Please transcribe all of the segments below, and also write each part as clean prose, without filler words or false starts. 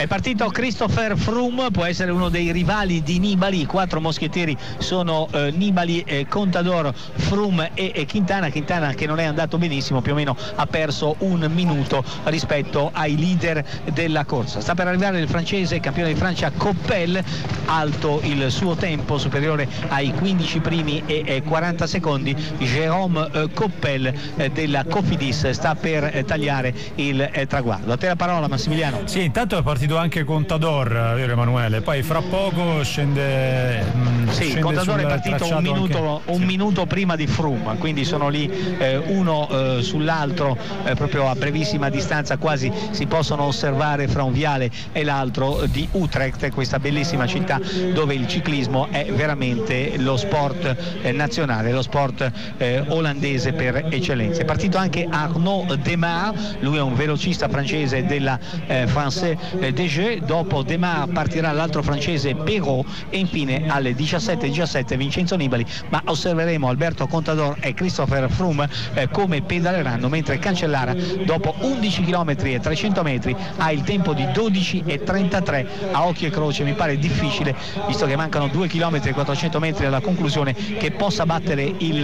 È partito Christopher Froome, può essere uno dei rivali di Nibali. I 4 moschettieri sono Nibali, Contador, Froome e Quintana. Quintana che non è andato benissimo, più o meno ha perso un minuto rispetto ai leader della corsa. Sta per arrivare il francese, campione di Francia, Coppel, alto il suo tempo, superiore ai 15 primi e 40 secondi. Jérôme Coppel della Cofidis sta per tagliare il traguardo. A te la parola, Massimiliano. Sì, intanto è partito anche Contador, vero Emanuele? Poi fra poco scende. Sì, Contador è partito un minuto prima di Froome, quindi sono lì uno sull'altro, proprio a brevissima distanza, quasi si possono osservare fra un viale e l'altro di Utrecht, questa bellissima città dove il ciclismo è veramente lo sport nazionale, lo sport olandese per eccellenza. È partito anche Arnaud Démare, lui è un velocista francese della Français des Jeux. Dopo Démare partirà l'altro francese Perrault e infine alle 17:17 Vincenzo Nibali, ma osserveremo Alberto Contador e Christopher Froome come pedaleranno, mentre Cancellara dopo 11 km e 300 metri ha il tempo di 12:33. A occhio e croce mi pare difficile, visto che mancano 2 km e 400 metri alla conclusione, che possa battere il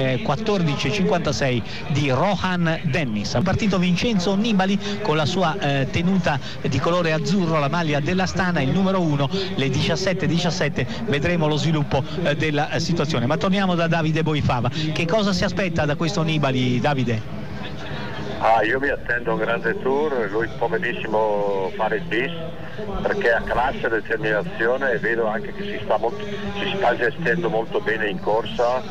14:56 di Rohan Dennis. Ha partito Vincenzo Nibali con la sua tenuta di colore azzurro, la maglia dell'Astana, il numero 1, le 17:17. Vedremo lo sviluppo della situazione, ma torniamo da Davide Boifava. Che cosa si aspetta da questo Nibali, Davide? Io mi attendo un grande tour, lui può benissimo fare il bis perché ha classe e determinazione, e vedo anche che si sta gestendo molto bene in corsa,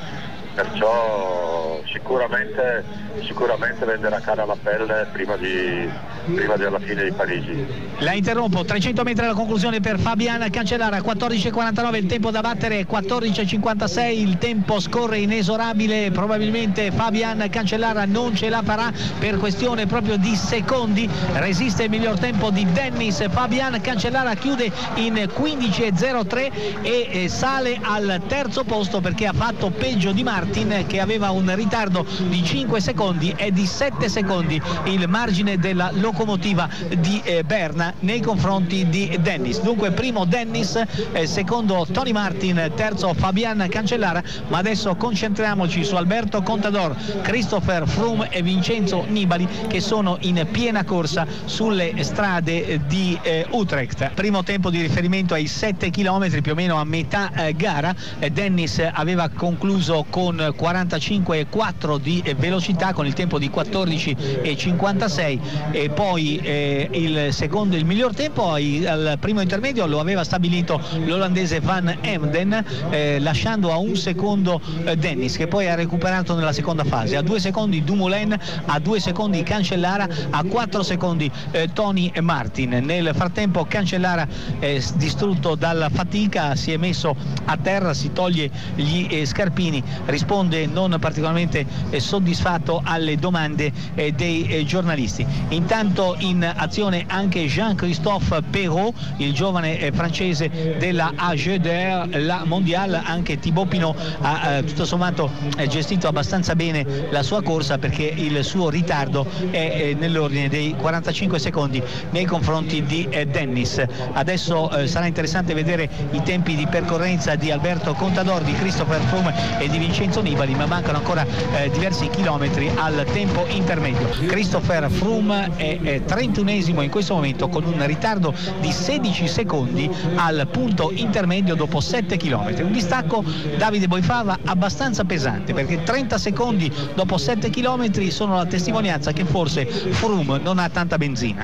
perciò sicuramente venderà cara alla pelle prima della fine di Parigi. La interrompo, 300 metri alla conclusione per Fabian Cancellara, 14:49 il tempo da battere, 14:56 il tempo scorre inesorabile, probabilmente Fabian Cancellara non ce la farà per questione proprio di secondi, resiste il miglior tempo di Dennis. Fabian Cancellara chiude in 15:03 e sale al terzo posto perché ha fatto peggio di Martin, che aveva un ritardo di 5 secondi e di 7 secondi il margine della locomotiva di Berna nei confronti di Dennis. Dunque primo Dennis, secondo Tony Martin, terzo Fabian Cancellara, ma adesso concentriamoci su Alberto Contador, Christopher Froome e Vincenzo Nibali, che sono in piena corsa sulle strade di Utrecht. Primo tempo di riferimento ai 7 km, più o meno a metà gara. Dennis aveva concluso con 45,4 di velocità, con il tempo di 14,56, e poi il miglior tempo al primo intermedio lo aveva stabilito l'olandese Van Emden, lasciando a un secondo Dennis, che poi ha recuperato nella seconda fase, a 2 secondi Dumoulin, a 2 secondi Cancellara, a 4 secondi Tony Martin. Nel frattempo Cancellara, distrutto dalla fatica, si è messo a terra, si toglie gli scarpini, risponde non particolarmente soddisfatto alle domande dei giornalisti. Intanto in azione anche Jean-Christophe Perrault, il giovane francese della AG la Mondiale. Anche Thibaut Pinot ha tutto sommato gestito abbastanza bene la sua corsa, perché il suo ritardo è nell'ordine dei 45 secondi nei confronti di Dennis. Adesso sarà interessante vedere i tempi di percorrenza di Alberto Contador, di Christopher Froome e di Vincenzo Nibali, ma mancano ancora diversi chilometri al tempo intermedio. Christopher Froome è 31esimo in questo momento, con un ritardo di 16 secondi al punto intermedio dopo 7 km. Un distacco, Davide Boifava, abbastanza pesante, perché 30 secondi dopo 7 km sono la testimonianza che forse Froome non ha tanta benzina.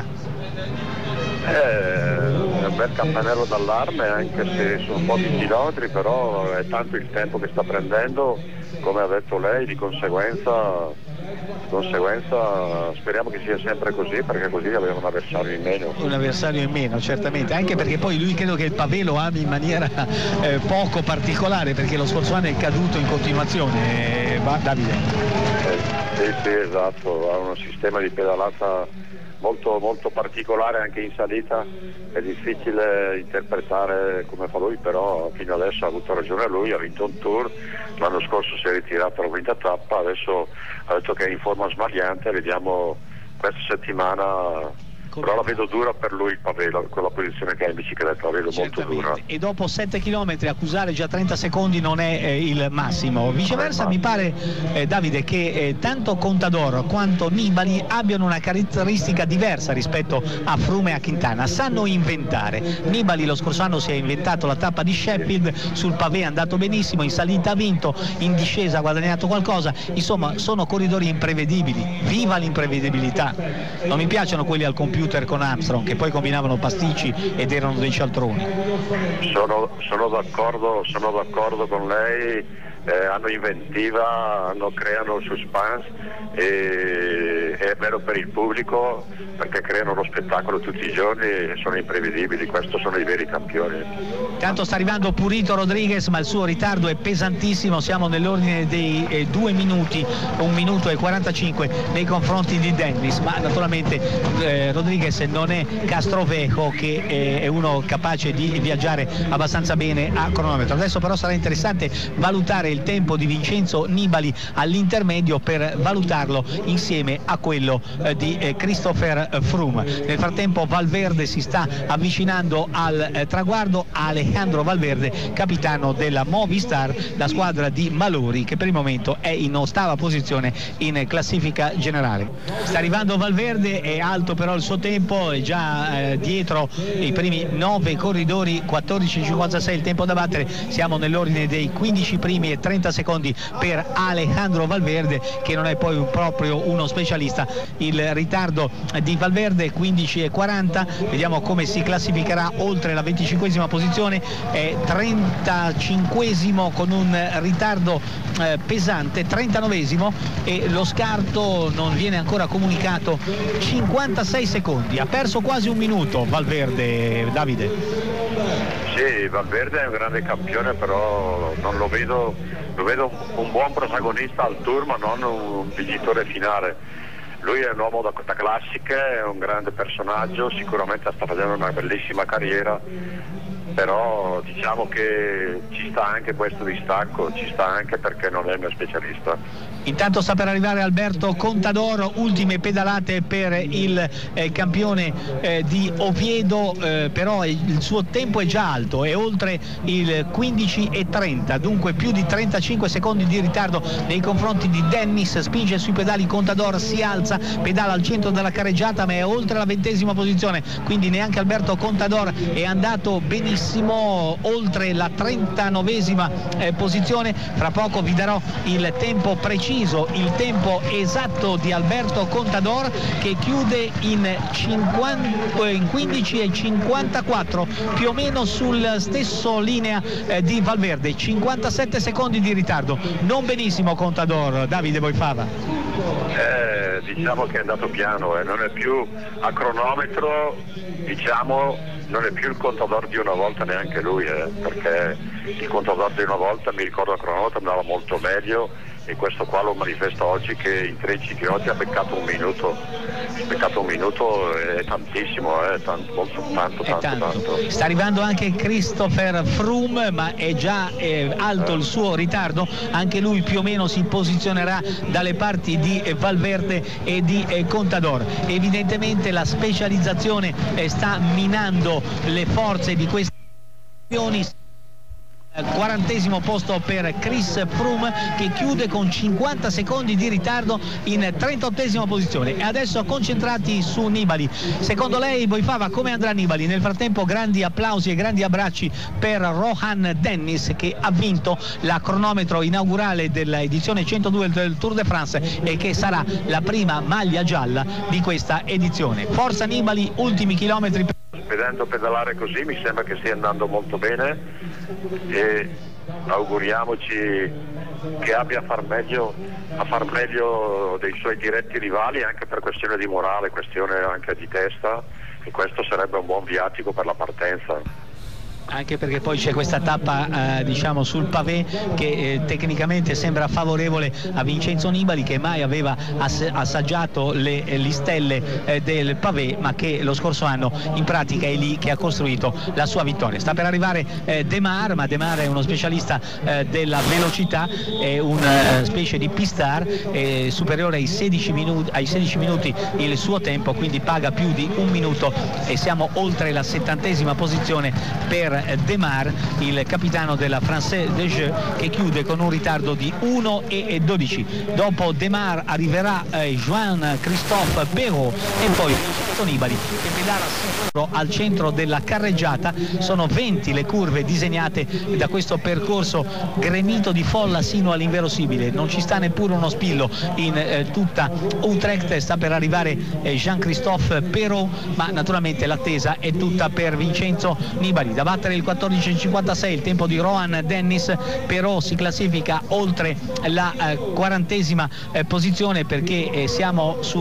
È un bel campanello d'allarme, anche se sono pochi chilometri, però è tanto il tempo che sta prendendo, come ha detto lei. Di conseguenza speriamo che sia sempre così, perché così aveva un avversario in meno. Un avversario in meno, certamente, anche perché poi lui credo che il pavé lo ami in maniera poco particolare, perché lo scorso anno è caduto in continuazione, Davide. Sì, esatto, ha un sistema di pedalata molto, molto particolare anche in salita, è difficile interpretare come fa lui, però fino adesso ha avuto ragione lui, ha vinto un tour, l'anno scorso si è ritirato alla quinta tappa, adesso ha detto che è in forma smagliante, vediamo questa settimana però la vedo dura per lui il Pavelo, con la posizione che ha in bicicletta, la vedo molto dura. E dopo 7 km accusare già 30 secondi non è il massimo. Viceversa mi pare, Davide, che tanto Contador quanto Nibali abbiano una caratteristica diversa rispetto a Froome e a Quintana, sanno inventare. Nibali lo scorso anno si è inventato la tappa di Sheffield, sul pavé è andato benissimo, in salita ha vinto, in discesa ha guadagnato qualcosa, insomma sono corridori imprevedibili, viva l'imprevedibilità. Non mi piacciono quelli al computer con Armstrong che poi combinavano pasticci ed erano dei cialtroni. Sono d'accordo con lei, hanno inventiva, creano suspense e è vero per il pubblico perché creano lo spettacolo tutti i giorni e sono imprevedibili, questo sono i veri campioni. Tanto sta arrivando Purito Rodriguez, ma il suo ritardo è pesantissimo, siamo nell'ordine dei 2 minuti, 1 minuto e 45 nei confronti di Dennis, ma naturalmente Rodriguez non è Castrovejo che è uno capace di viaggiare abbastanza bene a cronometro. Adesso però sarà interessante valutare il tempo di Vincenzo Nibali all'intermedio per valutarlo insieme a quello di Christopher Froome. Nel frattempo Valverde si sta avvicinando al traguardo, Alejandro Valverde, capitano della Movistar, la squadra di Malori che per il momento è in 8ª posizione in classifica generale. Sta arrivando Valverde, è alto però il suo tempo, è già dietro i primi 9 corridori, 14,56 il tempo da battere, siamo nell'ordine dei 15 primi e 30 secondi per Alejandro Valverde che non è poi proprio uno specialista. Il ritardo di Valverde 15,40, vediamo come si classificherà oltre la 25esima posizione, è 35esimo con un ritardo pesante, 39esimo e lo scarto non viene ancora comunicato, 56 secondi, ha perso quasi 1 minuto Valverde, Davide. Sì, Valverde è un grande campione, però non lo vedo un buon protagonista al Tour ma non un vincitore finale. Lui è un uomo da classiche, è un grande personaggio, sicuramente sta facendo una bellissima carriera, però diciamo che ci sta anche questo distacco, ci sta anche perché non è il mio specialista. Intanto sta per arrivare Alberto Contador, ultime pedalate per il campione di Oviedo, però il suo tempo è già alto, è oltre il 15,30, dunque più di 35 secondi di ritardo nei confronti di Dennis. Spinge sui pedali Contador, si alza, pedala al centro della carreggiata ma è oltre la 20esima posizione, quindi neanche Alberto Contador è andato benissimo, oltre la 39esima posizione. Fra poco vi darò il tempo preciso, il tempo esatto di Alberto Contador che chiude in 15,54, più o meno sul stesso linea di Valverde, 57 secondi di ritardo, non benissimo Contador. Davide Boifava. Diciamo che è andato piano, non è più a cronometro, diciamo non è più il Contador di una volta neanche lui, perché il Contador di una volta, mi ricordo a cronometro, andava molto meglio e questo qua lo manifesta oggi che in 13 km ha beccato 1 minuto. Beccato 1 minuto è tantissimo, tanto. Sta arrivando anche Christopher Froome ma è già alto il suo ritardo, anche lui più o meno si posizionerà dalle parti di Valverde e di Contador. Evidentemente la specializzazione sta minando le forze di questi campioni. 40esimo posto per Chris Froome che chiude con 50 secondi di ritardo in 38esima posizione. E adesso concentrati su Nibali. Secondo lei, Boifava, come andrà Nibali? Nel frattempo grandi applausi e grandi abbracci per Rohan Dennis che ha vinto la cronometro inaugurale dell'edizione 102 del Tour de France e che sarà la prima maglia gialla di questa edizione. Forza Nibali, ultimi chilometri. Vedendo pedalare così mi sembra che stia andando molto bene e auguriamoci che abbia a far meglio dei suoi diretti rivali, anche per questione di morale, questione anche di testa, e questo sarebbe un buon viatico per la partenza. Anche perché poi c'è questa tappa diciamo sul pavé che tecnicamente sembra favorevole a Vincenzo Nibali, che mai aveva assaggiato le listelle del pavé, ma che lo scorso anno in pratica è lì che ha costruito la sua vittoria. Sta per arrivare Démare, ma Démare è uno specialista della velocità, è una specie di pistar, superiore ai 16 minuti il suo tempo, quindi paga più di un minuto e siamo oltre la 70ª posizione per Démare, il capitano della Française des Jeux, che chiude con un ritardo di 1:12. Dopo Démare arriverà Jean-Christophe Péraud e poi Nibali, che pedala sicuro al centro della carreggiata. Sono 20 le curve disegnate da questo percorso gremito di folla sino all'inverosimile, non ci sta neppure uno spillo in tutta Utrecht. Sta per arrivare Jean-Christophe Péraud, ma naturalmente l'attesa è tutta per Vincenzo Nibali. Da battere il 14:56, il tempo di Rohan Dennis. Péraud si classifica oltre la 40ª posizione, perché siamo su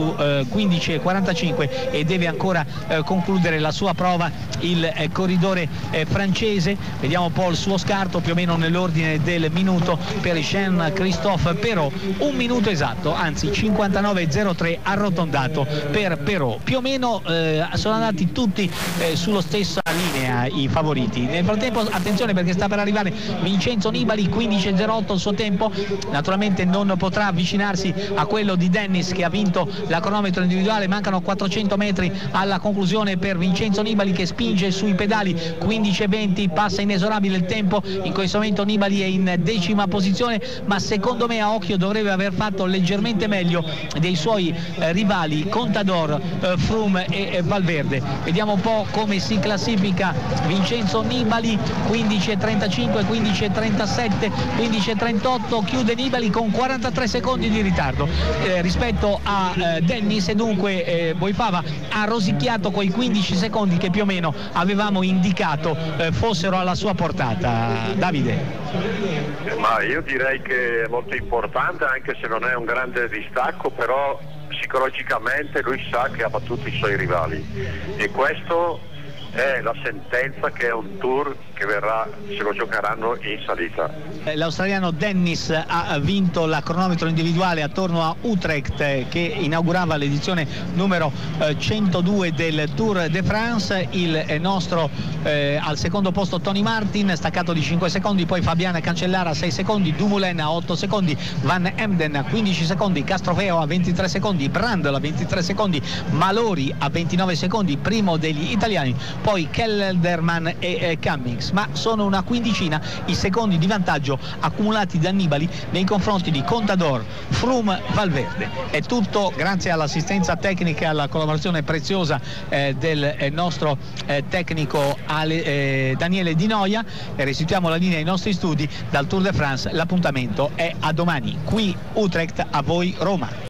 15:45 e deve ancora concludere la sua prova il corridore francese. Vediamo un po' il suo scarto, più o meno nell'ordine del minuto per Jean-Christophe Péraud, un minuto esatto, anzi 59:03 arrotondato per Péraud. Più o meno sono andati tutti sulla stessa linea i favoriti. Nel frattempo attenzione, perché sta per arrivare Vincenzo Nibali, 15:08 il suo tempo, naturalmente non potrà avvicinarsi a quello di Dennis che ha vinto la cronometro individuale. Mancano 400 metri alla conclusione per Vincenzo Nibali, che spinge sui pedali. 15:20, passa inesorabile il tempo. In questo momento Nibali è in 10ª posizione, ma secondo me a occhio dovrebbe aver fatto leggermente meglio dei suoi rivali Contador, Froome e Valverde. Vediamo un po' come si classifica Vincenzo Nibali: 15:35, 15:37, 15:38, chiude Nibali con 43 secondi di ritardo rispetto a Dennis, e dunque Boipava ha rosicchiato quei 15 secondi che più o meno avevamo indicato fossero alla sua portata. Davide? Ma io direi che è molto importante, anche se non è un grande distacco, però psicologicamente lui sa che ha battuto i suoi rivali, e questo è la sentenza che è un tour che verrà, se lo giocheranno in salita. L'australiano Dennis ha vinto la cronometro individuale attorno a Utrecht, che inaugurava l'edizione numero 102 del Tour de France. Il nostro al secondo posto Tony Martin, staccato di 5 secondi, poi Fabian Cancellara a 6 secondi, Dumoulin a 8 secondi, Van Emden a 15 secondi, Castrofeo a 23 secondi, Brandl a 23 secondi, Malori a 29 secondi, primo degli italiani, poi Kelderman e Cummings. Ma sono una quindicina i secondi di vantaggio accumulati da Nibali nei confronti di Contador, Froome, Valverde. È tutto grazie all'assistenza tecnica e alla collaborazione preziosa del nostro tecnico Daniele Di Noia. Restituiamo la linea ai nostri studi dal Tour de France. L'appuntamento è a domani, qui Utrecht, a voi Roma.